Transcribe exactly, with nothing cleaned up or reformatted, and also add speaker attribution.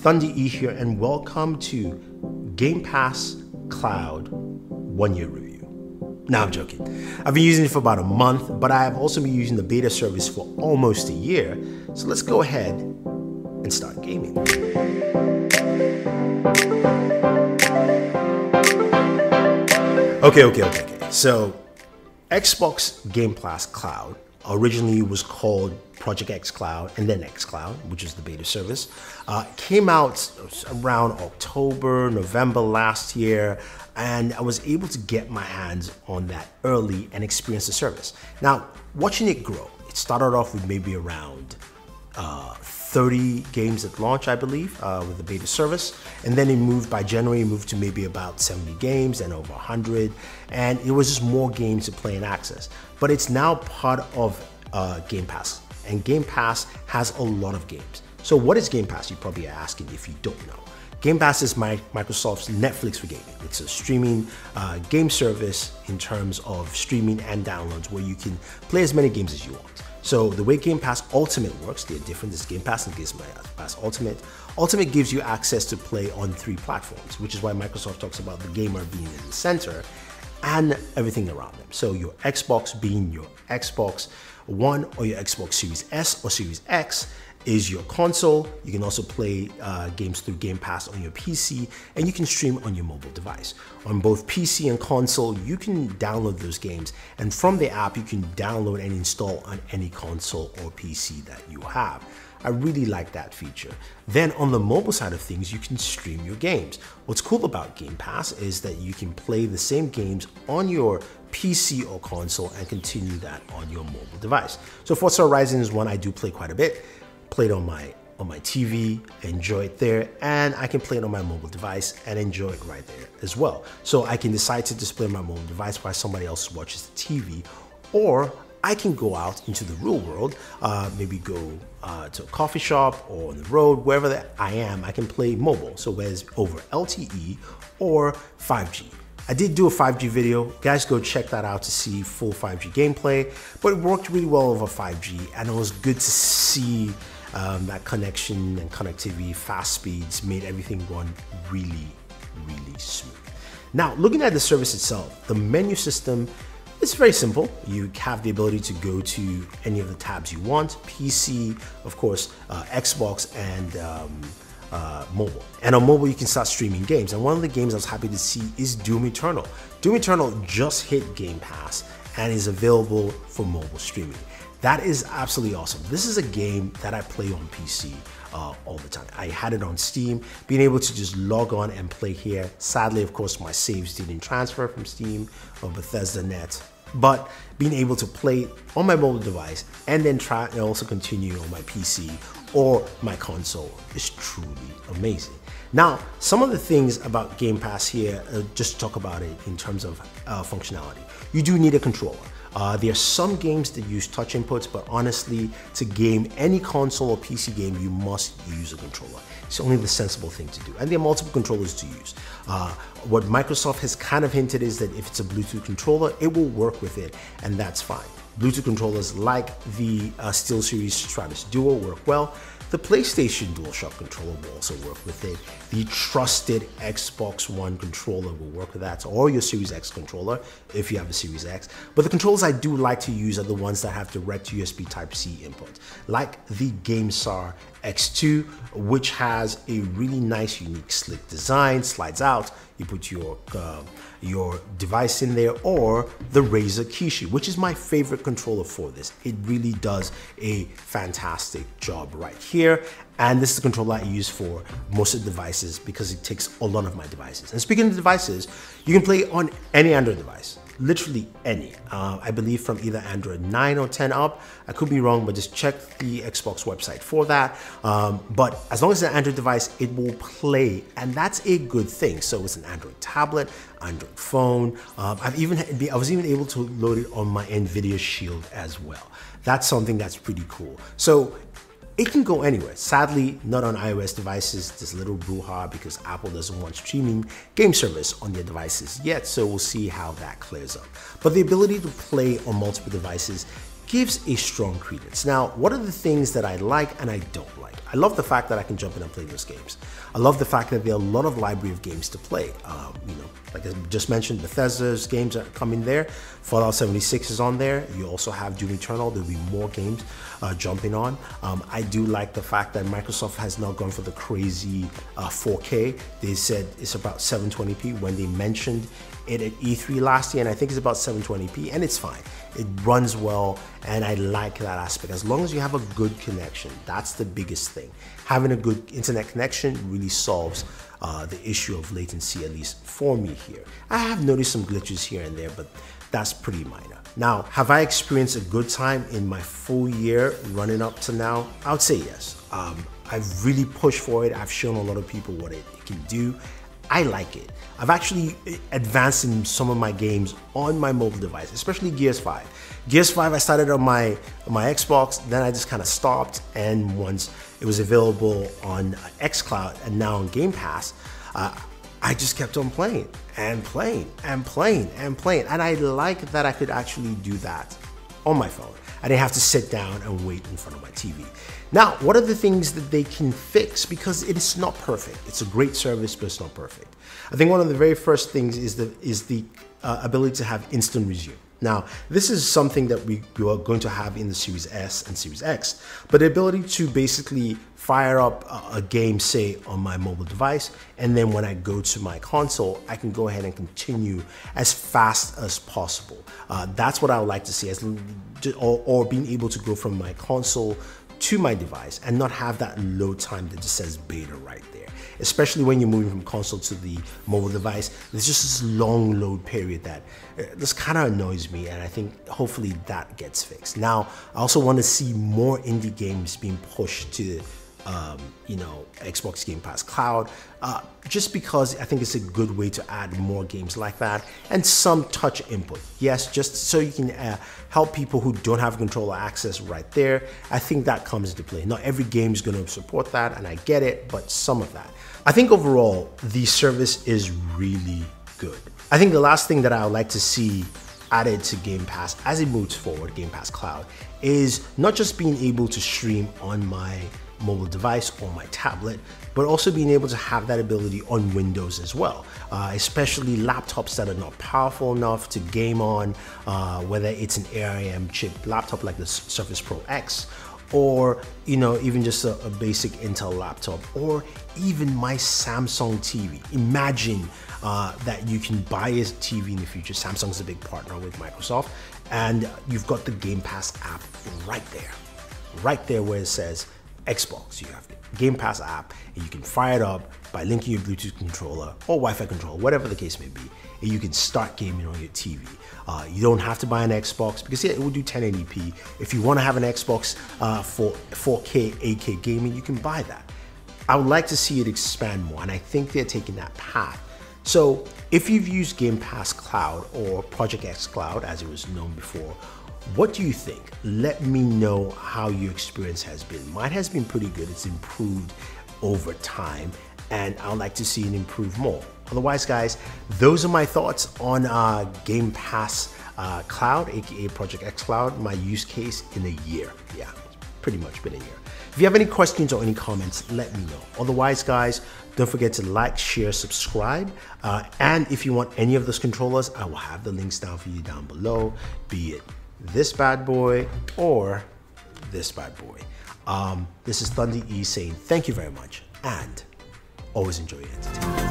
Speaker 1: Thunder E here, and welcome to Game Pass Cloud one year review. Now I'm joking. I've been using it for about a month, but I have also been using the beta service for almost a year. So let's go ahead and start gaming. Okay, okay, okay, okay. So Xbox Game Pass Cloud originally was called Project X Cloud and then X Cloud, which is the beta service. Uh, came out around October, November last year, and I was able to get my hands on that early and experience the service. Now, watching it grow, it started off with maybe around uh, thirty games at launch, I believe, uh, with the beta service. And then it moved, by January, it moved to maybe about seventy games and over one hundred. And it was just more games to play and access. But it's now part of uh, Game Pass. And Game Pass has a lot of games. So what is Game Pass? You probably are asking if you don't know. Game Pass is my, Microsoft's Netflix for gaming. It's a streaming uh, game service in terms of streaming and downloads where you can play as many games as you want. So the way Game Pass Ultimate works, they're different. There's Game Pass and Game Pass Ultimate. Ultimate gives you access to play on three platforms, which is why Microsoft talks about the gamer being in the center and everything around them. So your Xbox being your Xbox One or your Xbox Series S or Series X is your console. You can also play uh, games through Game Pass on your P C, and you can stream on your mobile device. On both P C and console, you can download those games, and from the app, you can download and install on any console or P C that you have. I really like that feature. Then on the mobile side of things, you can stream your games. What's cool about Game Pass is that you can play the same games on your P C or console and continue that on your mobile device. So Forza Horizon is one I do play quite a bit. Played on my on my T V, enjoy it there, and I can play it on my mobile device and enjoy it right there as well. So I can decide to display my mobile device while somebody else watches the T V, or I can go out into the real world, uh, maybe go uh, to a coffee shop or on the road, wherever that I am, I can play mobile. So whether it's over L T E or five G. I did do a five G video. Guys, go check that out to see full five G gameplay, but it worked really well over five G, and it was good to see um, that connection and connectivity, fast speeds, made everything run really, really smooth. Now, looking at the service itself, the menu system is very simple. You have the ability to go to any of the tabs you want, P C, of course, uh, Xbox, and um, Uh, mobile. And on mobile, you can start streaming games. And one of the games I was happy to see is Doom Eternal. Doom Eternal just hit Game Pass and is available for mobile streaming. That is absolutely awesome. This is a game that I play on P C uh, all the time. I had it on Steam, being able to just log on and play here. Sadly, of course, my saves didn't transfer from Steam or Bethesda dot net. But being able to play on my mobile device and then try and also continue on my P C or my console is truly amazing. Now, some of the things about Game Pass here, uh, just to talk about it in terms of uh, functionality. You do need a controller. Uh, there are some games that use touch inputs, but honestly, to game any console or P C game, you must use a controller. It's only the sensible thing to do. And there are multiple controllers to use. Uh, what Microsoft has kind of hinted is that if it's a Bluetooth controller, it will work with it, and that's fine. Bluetooth controllers like the uh, SteelSeries Stratus Duo work well. The PlayStation DualShock controller will also work with it. The trusted Xbox One controller will work with that, or your Series X controller if you have a Series X. But the controllers I do like to use are the ones that have direct U S B Type C input, like the GameStar X two, which has a really nice, unique, slick design, slides out. You put your uh, your device in there, or the Razer Kishi, which is my favorite controller for this. It really does a fantastic job right here. And this is the controller I use for most of the devices because it takes a lot of my devices. And speaking of devices, you can play on any Android device. Literally any. Uh, I believe from either Android nine or ten up. I could be wrong, but just check the Xbox website for that. Um, but as long as it's an Android device, it will play, and that's a good thing. So it's an Android tablet, Android phone. Um, I've even I was even able to load it on my NVIDIA Shield as well. That's something that's pretty cool. So it can go anywhere. Sadly, not on iOS devices. There's a little brouhaha because Apple doesn't want streaming game service on their devices yet, so we'll see how that clears up. But the ability to play on multiple devices gives a strong credence. Now, what are the things that I like and I don't like? I love the fact that I can jump in and play those games. I love the fact that there are a lot of library of games to play. Um, you know, like I just mentioned, Bethesda's games are coming there. Fallout seventy-six is on there. You also have Doom Eternal. There'll be more games uh, jumping on. Um, I do like the fact that Microsoft has now gone for the crazy uh, four K. They said it's about seven twenty p when they mentioned it at E three last year, and I think it's about seven twenty p, and it's fine. It runs well, and I like that aspect. As long as you have a good connection, that's the biggest thing. Having a good internet connection really solves uh, the issue of latency, at least for me here. I have noticed some glitches here and there, but that's pretty minor. Now, have I experienced a good time in my full year running up to now? I would say yes. Um, I've really pushed for it. I've shown a lot of people what it, it can do. I like it. I've actually advanced in some of my games on my mobile device, especially Gears five. Gears five, I started on my, on my Xbox, then I just kind of stopped, and once it was available on xCloud and now on Game Pass, uh, I just kept on playing and playing and playing and playing. And I like that I could actually do that on my phone. I didn't have to sit down and wait in front of my T V. Now, what are the things that they can fix? Because it's not perfect. It's a great service, but it's not perfect. I think one of the very first things is the, is the uh, ability to have instant resume. Now, this is something that we, we are going to have in the Series S and Series X, but the ability to basically fire up a, a game, say, on my mobile device, and then when I go to my console, I can go ahead and continue as fast as possible. Uh, that's what I would like to see, as, or, or being able to go from my console to my device and not have that load time that just says beta right there. Especially when you're moving from console to the mobile device, there's just this long load period that uh, this kind of annoys me, and I think hopefully that gets fixed. Now, I also want to see more indie games being pushed to Um, you know, Xbox Game Pass Cloud, uh, just because I think it's a good way to add more games like that, and some touch input. Yes, just so you can uh, help people who don't have controller access right there. I think that comes into play. Not every game is going to support that, and I get it, but some of that. I think overall, the service is really good. I think the last thing that I would like to see added to Game Pass as it moves forward, Game Pass Cloud, is not just being able to stream on my mobile device or my tablet, but also being able to have that ability on Windows as well, uh, especially laptops that are not powerful enough to game on, uh, whether it's an A R M chip laptop like the Surface Pro X, or you know, even just a, a basic Intel laptop, or even my Samsung T V. Imagine uh, that you can buy a T V in the future. Samsung's a big partner with Microsoft, and you've got the Game Pass app right there, right there where it says Xbox. You have the Game Pass app, and you can fire it up by linking your Bluetooth controller or Wi-Fi controller, whatever the case may be, and you can start gaming on your T V. Uh, you don't have to buy an Xbox, because yeah, it will do ten eighty p. If you want to have an Xbox uh, for four K, eight K gaming, you can buy that. I would like to see it expand more, and I think they're taking that path. So if you've used Game Pass Cloud or Project X Cloud, as it was known before, what do you think? Let me know how your experience has been. Mine has been pretty good. It's improved over time, and I'd like to see it improve more. Otherwise, guys, those are my thoughts on uh, Game Pass uh, Cloud, aka Project X Cloud, my use case in a year. Yeah, it's pretty much been a year. If you have any questions or any comments, let me know. Otherwise, guys, don't forget to like, share, subscribe. Uh, and if you want any of those controllers, I will have the links down for you down below, be it this bad boy or this bad boy. Um, this is Thunder E saying thank you very much, and always enjoy your entertainment.